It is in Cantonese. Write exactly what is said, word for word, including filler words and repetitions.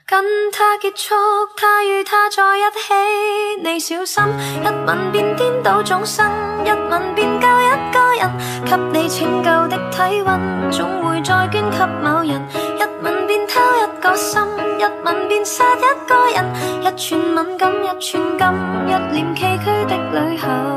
跟他結束，他與他在一起，你小心，一吻便顛倒眾生，一吻便救一個人，給你拯救的體溫，總會再捐給某人，一吻便偷一個心，一吻便殺一個人，一寸敏感，一寸金，一臉崎嶇的旅行。